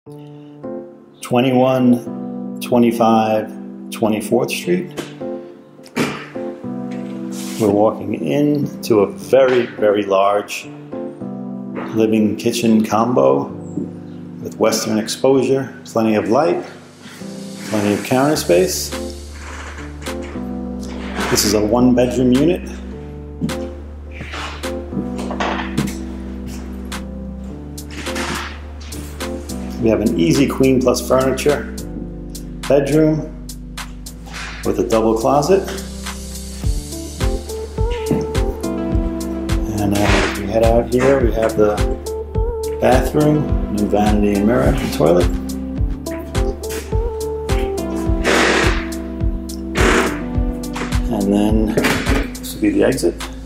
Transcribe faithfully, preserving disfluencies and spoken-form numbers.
twenty-one twenty-five twenty-fourth Street. We're walking into a very, very large living kitchen combo with western exposure, plenty of light, plenty of counter space. This is a one bedroom unit. We have an easy queen plus furniture bedroom with a double closet. And uh, if we head out here, we have the bathroom, and vanity and mirror and toilet. And then this will be the exit.